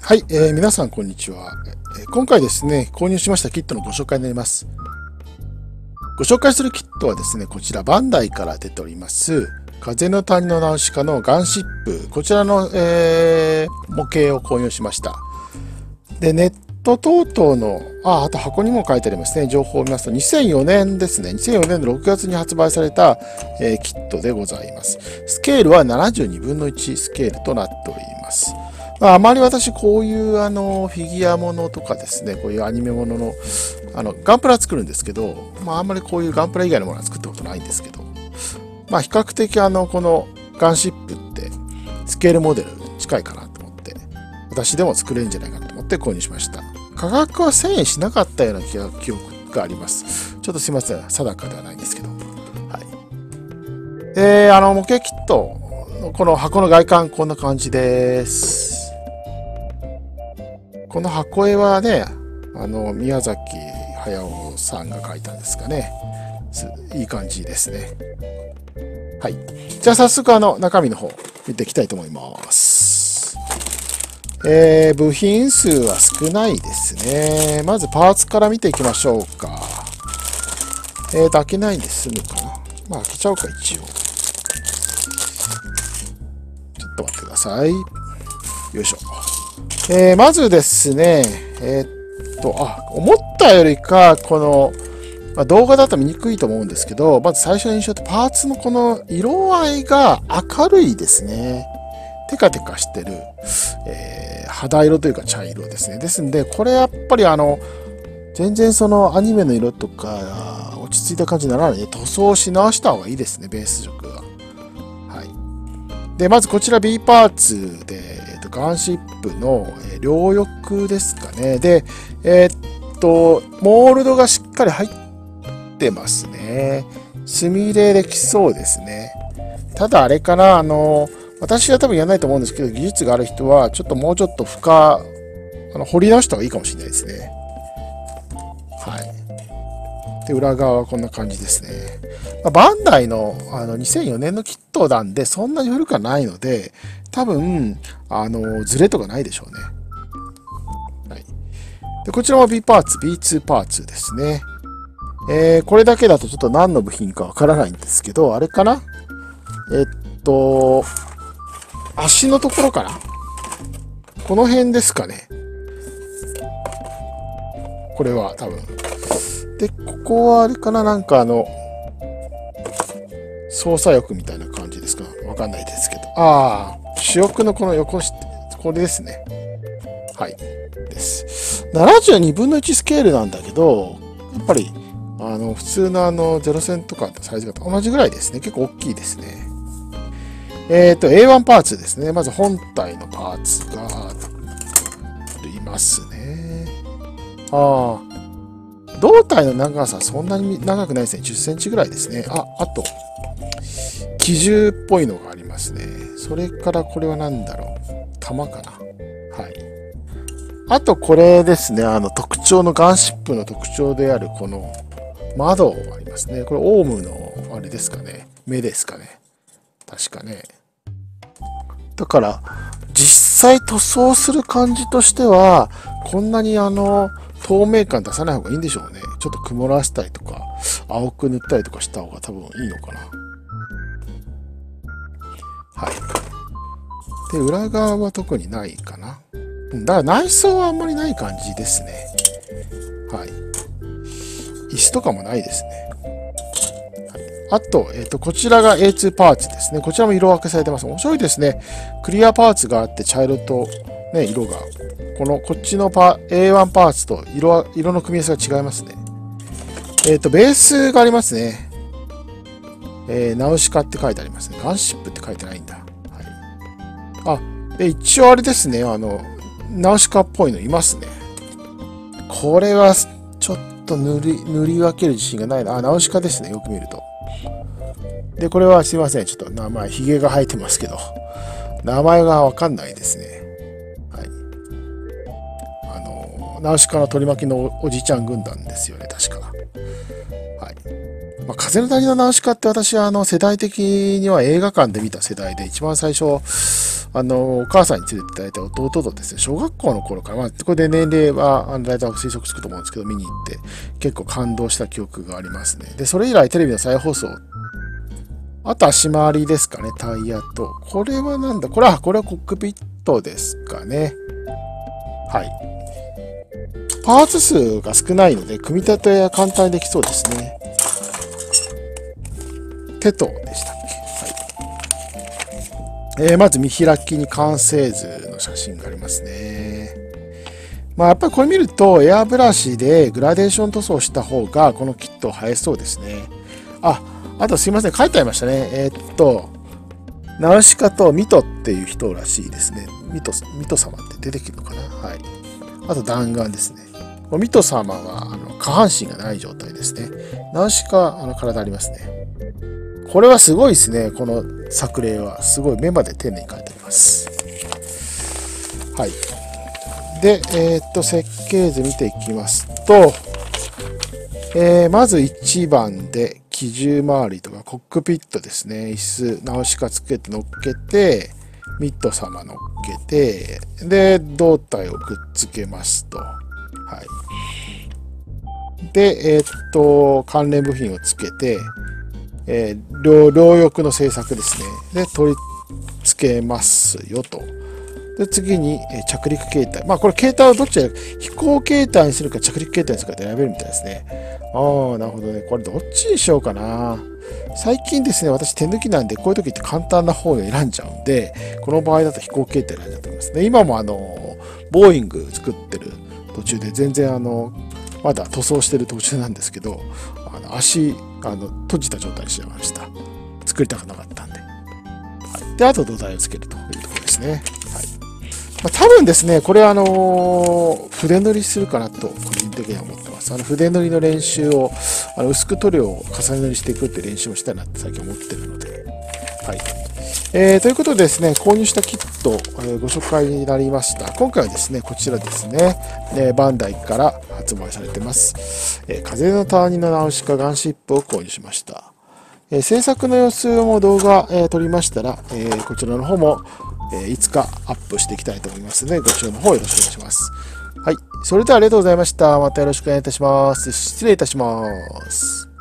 はい、皆さんこんにちは。今回ですね、購入しましたキットのご紹介になります。ご紹介するキットはですね、こちらバンダイから出ております、風の谷のナウシカのガンシップ、こちらの、模型を購入しました。で、ネット等々の、あと箱にも書いてありますね、情報を見ますと、2004年ですね、2004年の6月に発売された、キットでございます。スケールは72分の1スケールとなっております。あまり私こういうフィギュアものとかですね、こういうアニメもののガンプラ作るんですけど、あんまりこういうガンプラ以外のものは作ったことないんですけど、比較的このガンシップってスケールモデル近いかなと思って、私でも作れるんじゃないかと思って購入しました。価格は1000円しなかったような記憶があります。ちょっとすいません、定かではないんですけど。はい。模型キットのこの箱の外観こんな感じです。この箱絵はね、宮崎駿さんが描いたんですかね。いい感じですね。はい。じゃあ早速中身の方見ていきたいと思います。部品数は少ないですね。まずパーツから見ていきましょうか。開けないで済むかな。開けちゃおうか、一応。ちょっと待ってください。よいしょ。まずですね、思ったよりか、動画だと見にくいと思うんですけど、まず最初の印象ってパーツのこの色合いが明るいですね。テカテカしてる、肌色というか茶色ですね。ですんで、これやっぱり全然アニメの色とか、落ち着いた感じにならないので、塗装し直した方がいいですね、ベース色が。はい。で、まずこちら B パーツで、ガンシップの両翼ですかね。で、モールドがしっかり入ってますね。墨入れできそうですね。ただあれかな、私は多分やらないと思うんですけど、技術がある人は、もうちょっと掘り直した方がいいかもしれないですね。はい。で、裏側はこんな感じですね。バンダイの2004年のキットなんで、そんなに古くはないので、多分、ズレとかないでしょうね。はい。で、こちらも B パーツ、B2 パーツですね。これだけだとちょっと何の部品かわからないんですけど、あれかな足のところかなこの辺ですかね。これは多分。で、ここはあれかな操作翼みたいな感じですかわかんないですけど。主翼のこの横、これですね。はい。です。72分の1スケールなんだけど、やっぱり、普通のゼロ戦とかサイズが同じぐらいですね。結構大きいですね。A1 パーツですね。まず本体のパーツがありますね。胴体の長さそんなに長くないですね。10センチぐらいですね。あと、機銃っぽいのがありますね。それからこれは何だろう。弾かな。はい。あとこれですね。特徴のガンシップの特徴であるこの窓ありますね。これオウムのあれですかね。目ですかね。確かね。だから、実際塗装する感じとしては、こんなに透明感出さない方がいいんでしょうね。ちょっと曇らせたりとか、青く塗ったりとかした方が多分いいのかな。はい。で、裏側は特にないかな。だから内装はあんまりない感じですね。はい。椅子とかもないですね。はい、あと、こちらが A2 パーツですね。こちらも色分けされてます。面白いですね。クリアパーツがあって茶色と、ね、色が。こっちのA1 パーツと色の組み合わせが違いますね。ベースがありますね。ナウシカって書いてありますね。ガンシップって書いてないんだ。はい。で、一応あれですね。ナウシカっぽいのいますね。これは、ちょっと塗り分ける自信がないな。ナウシカですね。よく見ると。で、これはすいません。ちょっと名前、ヒゲが生えてますけど、名前がわかんないですね。はい。 ナウシカの取り巻きのおじいちゃん軍団ですよね、確か。はい。風の谷のナウシカって私は世代的には映画館で見た世代で、一番最初、お母さんに連れていただいた弟とですね、小学校の頃から、これで年齢は、大体推測つくと思うんですけど、見に行って、結構感動した記憶がありますね。で、それ以来テレビの再放送、あと足回りですかね、タイヤと。これはなんだこれはコックピットですかね。はい。パーツ数が少ないので、組み立ては簡単にできそうですね。テトでしたっけ。はい。まず見開きに完成図の写真がありますね。やっぱりこれ見ると、エアブラシでグラデーション塗装した方が、このキット映えそうですね。あとすいません、書いてありましたね。ナウシカとミトっていう人らしいですね。ミト様って出てくるのかな。はい。あと弾丸ですね。ミト様は下半身がない状態ですね。ナウシカ体ありますね。これはすごいですね。この作例はすごい目まで丁寧に書いてあります。はい。で、設計図見ていきますと、まず1番で機重周りとかコックピットですね。椅子、ナウシカつけて乗っけて、ミッド様乗っけて、で、胴体をくっつけますと。はい。で、関連部品をつけて、両翼の製作ですね。で、取り付けますよと。で、次に、着陸形態。これ形態はどっち飛行形態にするか着陸形態にするかで選べるみたいですね。なるほどね。これどっちにしようかな。最近ですね、私手抜きなんで、こういう時って簡単な方を選んじゃうんで、この場合だと飛行形態選んじゃってますね。今もボーイング作ってる途中で、全然まだ塗装してる途中なんですけど、足、閉じた状態にしちゃいました。作りたくなかったんで。はい、で、あと土台をつけるというところですね。はい。多分ですね、これ筆塗りするかなと、個人的には思ってます。筆塗りの練習を、薄く塗料を重ね塗りしていくって練習をしたいなって最近思ってるので。はい。ということでですね、購入したキット、ご紹介になりました。今回はですね、こちらですね、バンダイから発売されてます。風の谷のナウシカガンシップを購入しました。制作の様子も動画、撮りましたら、こちらの方も、いつかアップしていきたいと思いますので、ご視聴の方よろしくお願いします。はい。それではありがとうございました。またよろしくお願いいたします。失礼いたします。